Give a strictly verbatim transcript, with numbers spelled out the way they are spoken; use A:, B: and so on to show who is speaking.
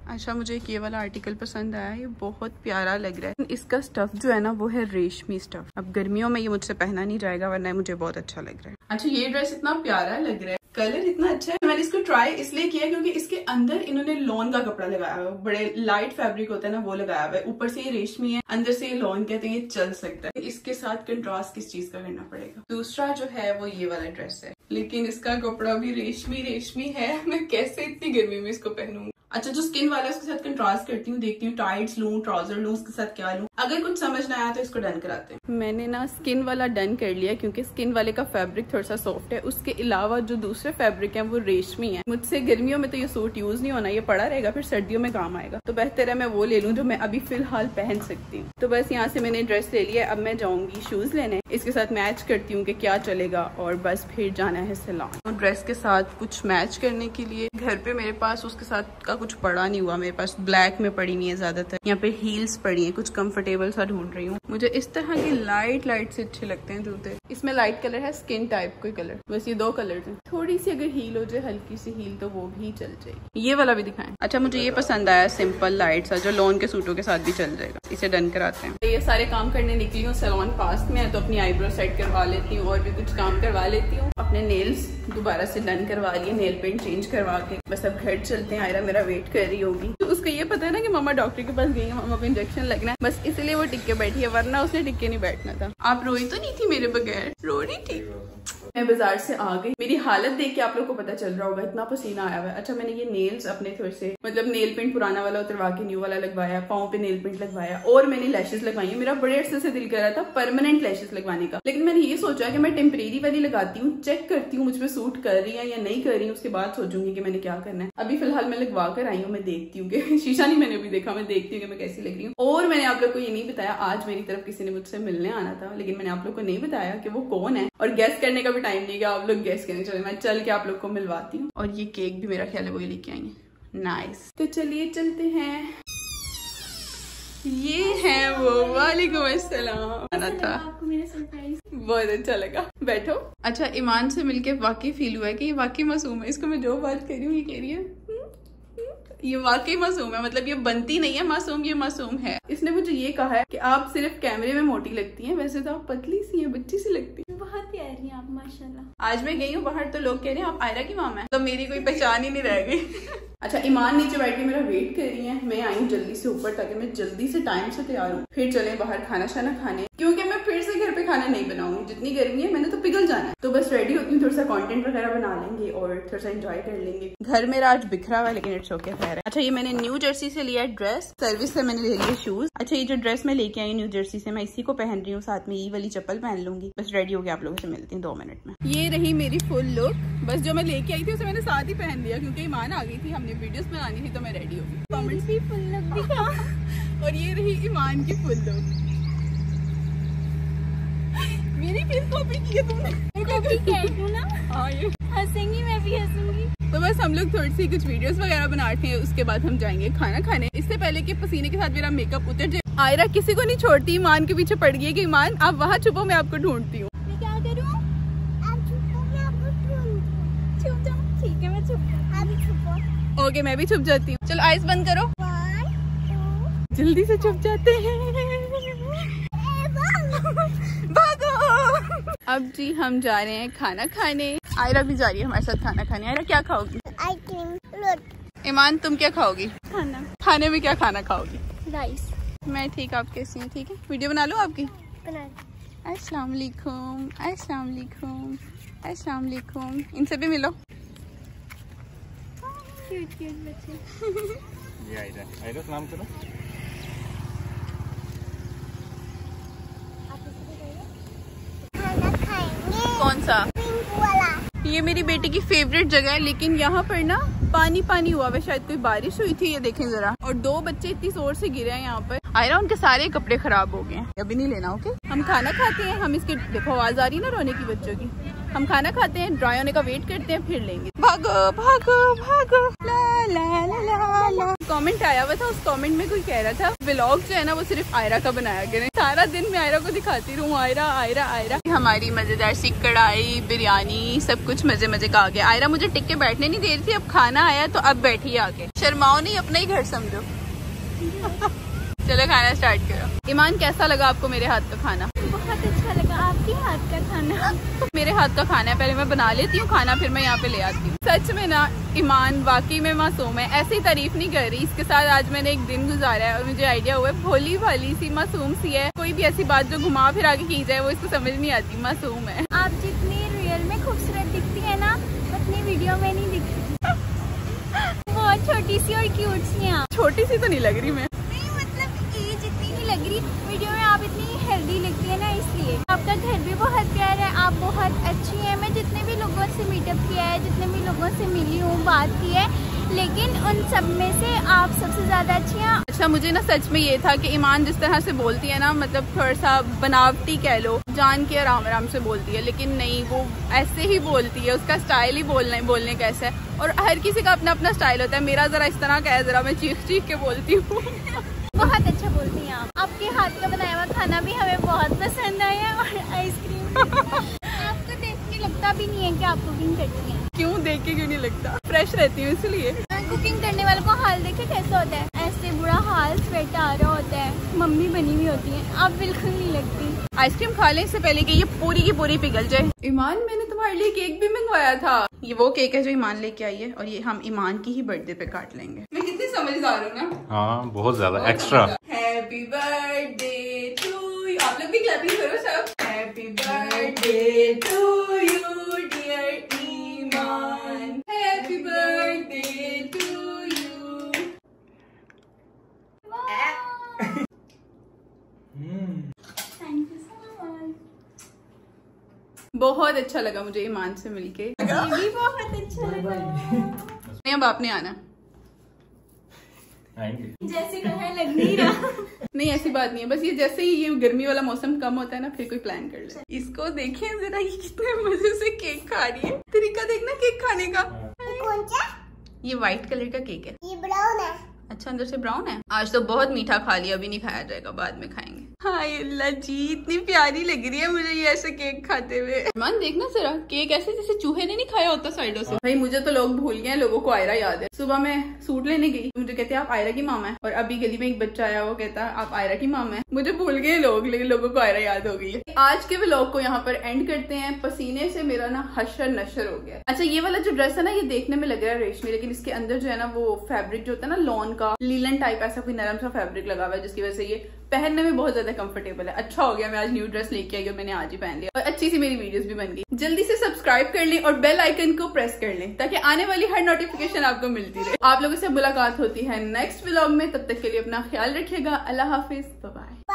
A: अच्छा मुझे एक ये वाला आर्टिकल पसंद आया, ये बहुत प्यारा लग रहा है। इसका स्टफ जो है ना वो है रेशमी स्टफ। अब गर्मियों में ये मुझसे पहना नहीं जाएगा, वरना मुझे बहुत अच्छा लग रहा है। अच्छा ये ड्रेस इतना प्यारा लग रहा है, कलर इतना अच्छा है। मैंने इसको ट्राई इसलिए किया क्योंकि इसके अंदर इन्होंने लॉन का कपड़ा लगाया हुआ है, बड़े लाइट फैब्रिक होता है ना वो लगाया हुआ है। ऊपर से ये रेशमी है, अंदर से ये लॉन कहते हैं, ये चल सकता है। इसके साथ कंट्रास्ट किस चीज का करना पड़ेगा। दूसरा जो है वो ये वाला ड्रेस है, लेकिन इसका कपड़ा भी रेशमी रेशमी है। मैं कैसे इतनी गर्मी में इसको पहनूंगी। अच्छा जो स्किन वाला है उसके साथ कंट्रास्ट करती हूँ, देखती हूँ टाइट्स लूं ट्राउजर लूं, उसके साथ क्या लूं। अगर कुछ समझ ना आया तो इसको डन कराते हैं। मैंने ना स्किन वाला डन कर लिया क्योंकि स्किन वाले का फैब्रिक थोड़ा सा सॉफ्ट है। उसके अलावा जो दूसरे फैब्रिक है वो रेशमी है। मुझसे गर्मियों में तो ये सूट यूज नहीं होना, ये पड़ा रहेगा, फिर सर्दियों में काम आएगा। तो बेहतर है मैं वो ले लूं जो मैं अभी फिलहाल पहन सकती हूँ। तो बस यहाँ से मैंने ड्रेस ले लिया, अब मैं जाऊंगी शूज लेने, इसके साथ मैच करती हूँ कि क्या चलेगा, और बस फिर जाना है सैलून। और ड्रेस के साथ कुछ मैच करने के लिए घर पे मेरे पास उसके साथ का कुछ पड़ा नहीं हुआ, मेरे पास ब्लैक में पड़ी हुई है ज्यादातर। यहाँ पे हील्स पड़ी हैं, कुछ कंफर्टेबल सा ढूंढ रही हूँ। मुझे इस तरह की लाइट लाइट से अच्छे लगते हैं जूते। इसमें लाइट कलर है, स्किन टाइप कोई कलर, बस ये दो कलर हैं। थोड़ी सी अगर हील हो जाए, हल्की सी हील, तो वो भी चल जाएगी। ये वाला भी दिखाएं। अच्छा मुझे ये पसंद आया, सिंपल लाइट सा, जो लॉन के सूटों के साथ भी चल जाएगा। इसे डन कराते हैं। ये सारे काम करने निकली हूँ, सैलून पास में है तो अपनी आईब्रो सेट करवा लेती हूँ और भी कुछ काम करवा लेती हूँ। अपने नेल्स दोबारा से डन करवा लिए, नेल पेंट चेंज करवा के बस अब घर चलते हैं। आयरा मेरा वेट कर रही होगी, तो उसको ये पता है ना कि मामा डॉक्टर के पास गई है, मामा को इंजेक्शन लगना है, बस इसलिए वो टिक के बैठी है, वरना उसने टिक के नहीं बैठना था। आप रोई तो नहीं थी मेरे बगैर? रो रही थी। मैं बाजार से आ गई, मेरी हालत देख के आप लोग को पता चल रहा होगा, इतना पसीना आया हुआ है। अच्छा मैंने ये नेल्स अपने थोड़े से मतलब नेल पेंट पुराना वाला उतरवा के न्यू वाला लगवाया, पाँव पे नेल पेंट लगवाया, और मैंने लैशेस लगवाई है। मेरा बड़े अरसे से दिल कर रहा था परमानेंट लैशेस लगवाने का, लेकिन मैंने ये सोचा कि मैं टेम्परेरी वाली लगाती हूँ, चेक करती हूँ मुझ पे सूट कर रही है या नहीं कर रही हूँ, उसके बाद सोचूंगी कि मैंने क्या करना है। अभी फिलहाल मैं लगवा कर आई हूँ, मैं देखती हूँ कि शीशा नहीं मैंने अभी देखा, मैं देखती हूँ कि मैं कैसी लग रही हूँ। और मैंने आप लोग को ये नहीं बताया, आज मेरी तरफ किसी ने मुझसे मिलने आना था, लेकिन मैंने आप लोग को नहीं बताया कि वो कौन है, और गैस करने का भी टाइम नहीं गया, आप लोग गैस करने चले। मैं चल के आप लोग को मिलवाती हूँ। और ये केक भी मेरा ख्याल है वही लेके आएंगे। नाइस, तो चलिए चलते हैं। ये है वो। वालेकुम अस्सलाम। आना था, आपको मेरा सरप्राइज बहुत अच्छा लगा। बैठो। अच्छा ईमान से मिलके वाकई फील हुआ है कि ये वाकई मासूम है। इसको मैं जो बात कर रही हूँ ये कह रही है ये वाकई मासूम है, मतलब ये बनती नहीं है मासूम, ये मासूम है। इसने मुझे ये कहा है कि आप सिर्फ कैमरे में मोटी लगती हैं, वैसे तो आप पतली सी हैं, बच्ची सी लगती हैं। बहुत प्यारी हैं आप माशाल्लाह। आज मैं गई हूँ बाहर तो लोग कह रहे हैं आप आयरा की माम है, तो मेरी कोई पहचान ही नहीं रह गई। अच्छा ईमान नीचे बैठ के मेरा वेट कर रही है, मैं आई हूँ जल्दी से ऊपर ताकि मैं जल्दी से टाइम से तैयार हूँ, फिर चले बाहर खाना शाना खाने, क्योंकि मैं फिर से घर पे खाना नहीं बनाऊंगी। जितनी गर्मी है मैंने तो पिघल जाना है, तो बस रेडी होती हूँ, थोड़ा सा कंटेंट वगैरह बना लेंगे और थोड़ा सा एंजॉय कर लेंगे। घर मेरा आज बिखरा हुआ है लेकिन इट्स ओके, खैर है। अच्छा ये मैंने न्यू जर्सी से लिया है ड्रेस, सर्विस से मैंने ले लिया शूज। अच्छा ये जो ड्रेस मैं लेके आई न्यू जर्सी से, मैं इसी को पहन रही हूँ, साथ में ये वाली चप्पल पहन लूंगी। बस रेडी हो गया, आप लोगों से मिलती हूँ दो मिनट में। ये रही मेरी फुल लुक, बस जो मैं लेके आई थी उसे मैंने साथ ही पहन लिया क्योंकि ईमान आ गई थी, हमने वीडियोस बनानी थी तो मैं रेडी हो गई। कमेंट्स भी फुल लुक दिखा। और ये रही ईमान की फुल लुक। मेरी फेस कॉपी की है तुमने? कॉपी की है ना? हाँ ये हंसेंगी, मैं भी हंसूंगी। तो बस हम लोग थोड़ी सी कुछ वीडियोस वगैरह बनाते हैं, उसके बाद हम जाएंगे खाना खाने। इससे पहले कि पसीने के साथ मेरा मेकअप उतर जाए। आयरा किसी को नहीं छोड़ती, ईमान के पीछे पड़ गई है कि ईमान आप वहाँ छुपो, मैं आपको ढूंढती हूँ। मैं क्या करूँ? आप छुपो, मैं आपको ढूंढती हूँ। छुप जाओ। ठीक है मैं छुप, आप छुपो। ओके मैं भी छुप जाती हूँ। चलो आइज बंद करो। जल्दी से छुप जाते हैं। भागो। अब जी हम जा रहे हैं खाना खाने। आयरा भी जा रही है हमारे साथ खाना खाने। आयरा क्या खाओगी? आइसक्रीम। ईमान तुम क्या खाओगी? खाना। खाने में क्या खाना खाओगी? राइस। मैं ठीक, आप कैसी हैं? ठीक है, वीडियो बना लो आपकी। बना। अस्सलाम वालेकुम, अस्सलाम वालेकुम, अस्सलाम वालेकुम। इनसे भी मिलो। क्यूट क्यूट बच्चे। ये आयरा, आयरा सलाम करो। कौन सा? वाला। ये मेरी बेटी की फेवरेट जगह है, लेकिन यहाँ पर ना पानी पानी हुआ है, शायद कोई बारिश हुई थी, ये देखें जरा। और दो बच्चे इतनी जोर से गिरे हैं यहाँ पर। आयरा उनके सारे कपड़े खराब हो गए हैं, अभी नहीं लेना। ओके हम खाना खाते हैं, हम इसके देखो आवाज आ रही है ना रोने की बच्चों की। हम खाना खाते हैं, ड्राई होने का वेट करते हैं, फिर लेंगे। भागो भागो भागो। ला ला ला ला ला। कमेंट आया हुआ था, उस कमेंट में कोई कह रहा था व्लॉग जो है ना वो सिर्फ आयरा का बनाया गया है। सारा दिन मैं आयरा को दिखाती रहूँ, आयरा आयरा आयरा। हमारी मजेदार सी कढ़ाई बिरयानी सब कुछ मजे मजे का आ गया। आयरा मुझे टिक के बैठने नहीं दे रही थी, अब खाना आया तो अब बैठी आके। शर्माओ नहीं, अपना ही घर समझो। चलो खाना स्टार्ट करो। ईमान कैसा लगा आपको मेरे हाथ का खाना?
B: बहुत अच्छा लगा आपके हाथ का खाना।
A: मेरे हाथ का खाना है, पहले मैं बना लेती हूँ खाना, फिर मैं यहाँ पे ले आती हूँ। सच में ना ईमान वाकई में मासूम है, ऐसे ही तारीफ नहीं कर रही। इसके साथ आज मैंने एक दिन गुजारा है और मुझे आइडिया हुआ है भोली भाली सी मासूम सी है। कोई भी ऐसी बात जो घुमा फिरा के की जाए वो इसको समझ नहीं आती, मासूम है।
B: आप जितनी रियल में खूबसूरत दिखती है ना उतनी वीडियो में नहीं दिखती। बहुत छोटी सी और क्यूट सी हैं आप।
A: छोटी सी तो नहीं लग रही मैं,
B: नहीं मतलब एज इतनी नहीं लग रही, वीडियो में आप इतनी हेल्दी लगती है ना, इसलिए। आपका घर भी बहुत प्यारा है, आप बहुत अच्छी हैं। मैं जितने भी लोगों से मीटअप किया है, जितने भी लोगों से मिली हूँ, बात की है, लेकिन उन सब में से आप सबसे ज्यादा अच्छी हैं।
A: अच्छा मुझे ना सच में ये था कि ईमान जिस तरह से बोलती है ना, मतलब थोड़ा सा बनावटी कह लो, जान के आराम आराम से बोलती है, लेकिन नहीं वो ऐसे ही बोलती है। उसका स्टाइल ही बोलने बोलने का ऐसा है, और हर किसी का अपना अपना स्टाइल होता है। मेरा जरा इस तरह का है, जरा मैं चीख चीख के बोलती हूँ।
B: बहुत अच्छा बोलती हैं आप। आपके हाथ का बनाया हुआ खाना भी हमें बहुत पसंद आया, और आइसक्रीम। आपको देख के लगता भी नहीं है कि आप कुकिंग करती हैं।
A: क्यों देख के क्यों नहीं लगता, फ्रेश रहती हूँ इसलिए।
B: कुकिंग करने वालों को हाल देखे कैसा होता है, ऐसे बुरा हाल, स्वेट आ रहा होता है, मम्मी बनी हुई होती है, आप बिल्कुल नहीं लगती।
A: आइसक्रीम खा ले इससे पहले कि ये पूरी की पूरी पिघल जाए। ईमान मैंने तुम्हारे लिए केक भी मंगवाया था। ये वो केक है जो ईमान लेके आई है, और ये हम ईमान की ही बर्थडे पे काट लेंगे। मैं कितनी समझदार हूँ ना।
C: हाँ बहुत ज्यादा extra.
A: Happy birthday to you. आप लोग भी क्लैपिंग करो सब। Happy birthday to you dear Iman, happy birthday to you.
B: Thank you so much.
A: बहुत अच्छा लगा मुझे ईमान से मिलके।
B: ये भी बहुत अच्छा लगा।
A: नहीं अब आपने आना।
B: जैसे कहा लग नहीं रहा।
A: नहीं ऐसी बात नहीं है, बस ये जैसे ही ये गर्मी वाला मौसम कम होता है ना, फिर कोई प्लान कर ले। इसको देखें जरा, ये कितने मजे से केक खा रही है। तरीका देखना केक खाने का।
B: कौन सा?
A: ये व्हाइट कलर का केक है।
B: ये ब्राउन है।
A: अच्छा अंदर से ब्राउन है। आज तो बहुत मीठा खा लिया, अभी नहीं खाया जाएगा, बाद में खाएंगे। हाय अल्लाह जी, इतनी प्यारी लग रही है मुझे ये ऐसे केक खाते हुए। मान देखना जरा, केक ऐसे जैसे चूहे ने नहीं खाया होता साइडों से। भाई मुझे तो लोग भूल गए, लोगों को आयरा याद है। सुबह मैं सूट लेने गई, मुझे कहते हैं आप आयरा की मामा है, और अभी गली में एक बच्चा आया, वो कहता है आप आयरा की मामा है। मुझे भूल गए लोग, लेकिन लोगों को आयरा याद हो गई है। आज के व्लॉग को यहाँ पर एंड करते हैं। पसीने से मेरा ना हशर नशर हो गया। अच्छा ये वाला जो ड्रेस है ना, ये देखने में लग रहा है रेशमी, लेकिन इसके अंदर जो है ना वो फैब्रिक जो होता है ना लॉन का, लीलन टाइप ऐसा कोई नरम सा फैब्रिक लगा हुआ है, जिसकी वजह से ये पहनने में बहुत ज्यादा कंफर्टेबल है। अच्छा हो गया मैं आज न्यू ड्रेस लेके आई और मैंने आज ही पहन लिया, और अच्छी सी मेरी वीडियोस भी बन गई। जल्दी से सब्सक्राइब कर लें और बेल आइकन को प्रेस कर लें, ताकि आने वाली हर नोटिफिकेशन आपको मिलती रहे। आप लोगों से मुलाकात होती है नेक्स्ट व्लॉग में, तब तक के लिए अपना ख्याल रखिएगा। अल्लाह हाफिज, बाय बाय।